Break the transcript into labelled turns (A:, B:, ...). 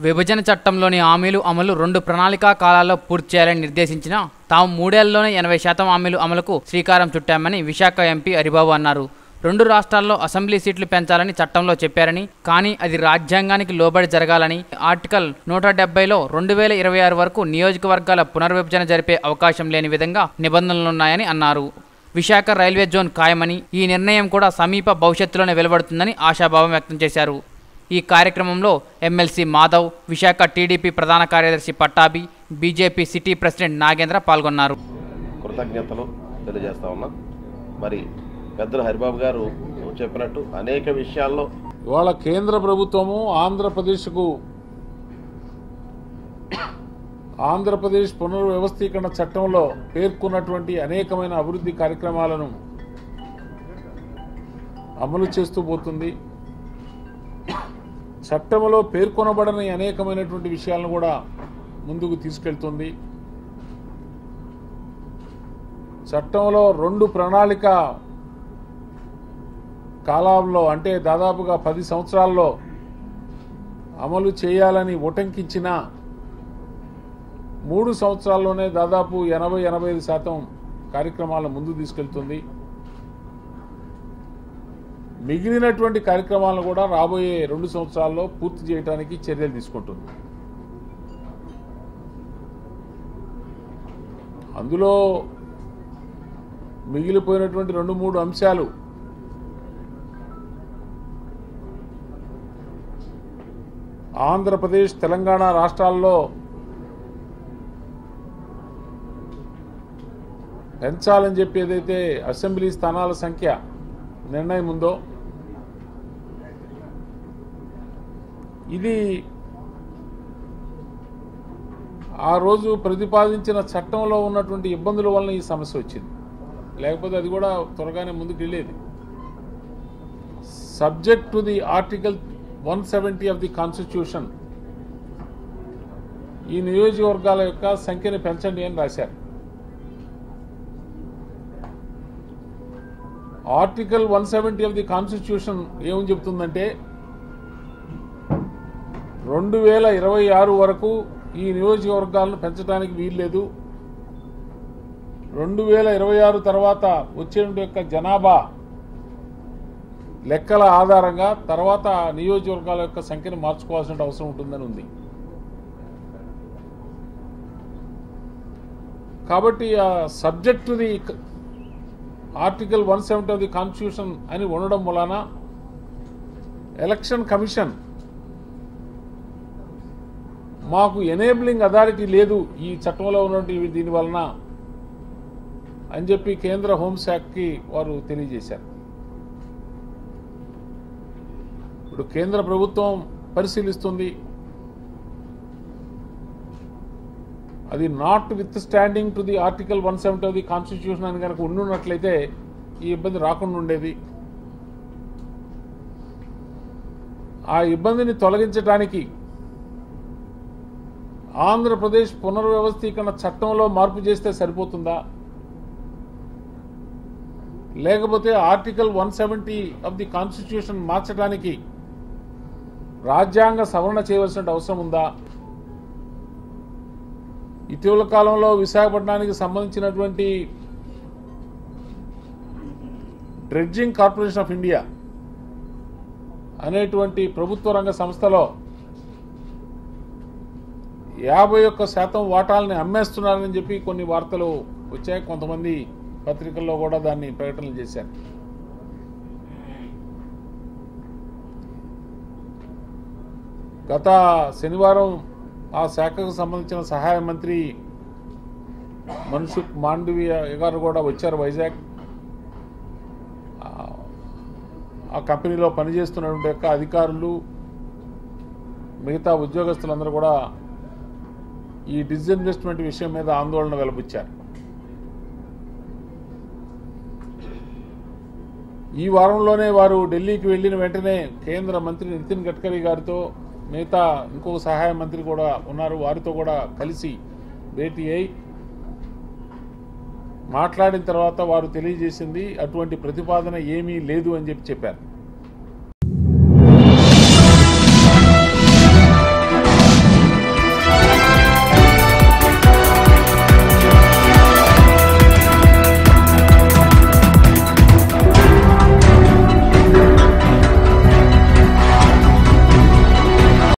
A: విభజన చట్టంలోని హామీలు అమలు 2 ప్రణాళికా కాలాల్లో పూర్తి చేయాలని నిర్దేశించిన తాము 3 ఏళ్లలోనే 80% హామీలు అమలుకు శ్రీకారం చుట్టామని విశాఖ ఎంపీ హరిబాబు అన్నారు. 2 రాష్ట్రాల్లో అసెంబ్లీ సీట్లు పెంచాలని చట్టంలో చెప్పారని, కానీ అది రాజ్యాంగానికి లోబడి జరగాలని, ఆర్టికల్ 170లో 2026 వరకు నియోజకవర్గాల పునర్విభజన జరిపే అవకాశం లేని విధంగా నిబంధనలున్నాయని అన్నారు. విశాఖ రైల్వే జోన్ ఖాయమని, ఈ నిర్ణయం కూడా సమీప భవిష్యత్తులోనే వెలువడుతుందని ఆశాభావం వ్యక్తం చేశారు. ఈ కార్యక్రమంలో ఎమ్మెల్సీ మాధవ్, విశాఖ టీడీపీ ప్రధాన కార్యదర్శి Pattabhi, BJP city president Nagendra పాల్గొన్నారు.
B: కృతజ్ఞతలు తెలియజేస్తా ఉన్నాం. మరి పెద్దలు హరిబాబు గారు చెప్పినట్టు అనేక విషయాల్లో
C: ఇవాళ కేంద్ర ప్రభుత్వము ఆంధ్రప్రదేశ్ పునర్వ్యవస్థీకరణ చట్టంలో పేర్కొన్నటువంటి అనేకమైన అభివృద్ధి కార్యక్రమాలను అమలు చేస్తూ పోతుంది. చట్టంలో పేర్కొనబడని అనేకమైనటువంటి విషయాలను కూడా ముందుకు తీసుకెళ్తుంది. చట్టంలో 2 ప్రణాళిక కాలంలో అంటే దాదాపుగా 10 సంవత్సరాల్లో అమలు చేయాలని ఉటంకించిన 3 సంవత్సరాల్లోనే దాదాపు 80-85% కార్యక్రమాలను ముందు తీసుకెళ్తుంది. మిగిలినటువంటి కార్యక్రమాలను కూడా రాబోయే 2 సంవత్సరాల్లో పూర్తి చేయడానికి చర్యలు తీసుకుంటుంది. అందులో మిగిలిపోయినటువంటి 2-3 అంశాలు ఆంధ్రప్రదేశ్, తెలంగాణ రాష్ట్రాల్లో పెంచాలని చెప్పి ఏదైతే అసెంబ్లీ స్థానాల సంఖ్య నిర్ణయం ఉందో ఇది ఆ రోజు ప్రతిపాదించిన చట్టంలో ఉన్నటువంటి ఇబ్బందుల వలన ఈ సమస్య వచ్చింది. లేకపోతే అది కూడా త్వరగానే ముందుకు వెళ్ళేది. Subject to the article 170 of the constitution ఈ నియోజకవర్గాల యొక్క సంఖ్యను పెంచండి అని రాశారు. ఆర్టికల్ 170 ఆఫ్ ది కాన్స్టిట్యూషన్ ఏమని చెప్తుందంటే 2026 వరకు ఈ నియోజకవర్గాలను పెంచడానికి వీల్లేదు. 2026 తర్వాత వచ్చే యొక్క జనాభా లెక్కల ఆధారంగా తర్వాత నియోజకవర్గాల యొక్క సంఖ్యను మార్చుకోవాల్సిన అవసరం ఉంటుందని ఉంది. కాబట్టి ఆ subject the article 170 of the constitution అని ఉండడం వలన ఎలక్షన్ కమిషన్ మాకు ఎనేబులింగ్ అథారిటీ లేదు ఈ చట్టంలో ఉన్నటువంటి దీని వలన అని చెప్పి కేంద్ర హోంశాఖకి వారు తెలియజేశారు. ఇప్పుడు కేంద్ర ప్రభుత్వం పరిశీలిస్తుంది. అది notwithstanding to the article 170 of the constitution అని కనుక ఉండున్నట్లయితే ఈ ఇబ్బంది రాకుండా ఉండేది. ఆ ఇబ్బందిని తొలగించడానికి ఆంధ్రప్రదేశ్ పునర్వ్యవస్థీకరణ చట్టంలో మార్పు చేస్తే సరిపోతుందా, లేకపోతే ఆర్టికల్ 170 ఆఫ్ ది కాన్స్టిట్యూషన్ మార్చడానికి రాజ్యాంగ సవరణ చేయవలసిన అవసరం ఉందా? ఇటీవల కాలంలో విశాఖపట్నానికి సంబంధించినటువంటి డ్రెడ్జింగ్ కార్పొరేషన్ ఆఫ్ ఇండియా అనేటువంటి ప్రభుత్వ రంగ సంస్థలో 51% వాటాలని అమ్మేస్తున్నారని చెప్పి కొన్ని వార్తలు వచ్చాయి. కొంతమంది పత్రికల్లో కూడా దాన్ని ప్రకటనలు చేశారు. గత శనివారం ఆ శాఖకు సంబంధించిన సహాయ మంత్రి మన్సుఖ్ మాండవీయ గారు కూడా వచ్చారు వైజాగ్. ఆ కంపెనీలో పనిచేస్తున్నటువంటి యొక్క అధికారులు, మిగతా ఉద్యోగస్తులందరూ కూడా ఈ డిస్ఇన్వెస్ట్మెంట్ విషయం మీద ఆందోళన వెలుబుచ్చారు. ఈ వారంలోనే వారు ఢిల్లీకి వెళ్లిన వెంటనే కేంద్ర మంత్రి నితిన్ గడ్కరీ గారితో, మిగతా ఇంకో సహాయ మంత్రి కూడా ఉన్నారు, వారితో కూడా కలిసి భేటీ అయి మాట్లాడిన తర్వాత వారు తెలియజేసింది అటువంటి ప్రతిపాదన ఏమీ లేదు అని చెప్పారు.